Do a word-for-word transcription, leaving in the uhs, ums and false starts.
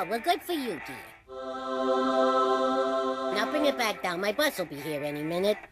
Oh, well, good for you, dear. Now bring it back down. My bus will be here any minute.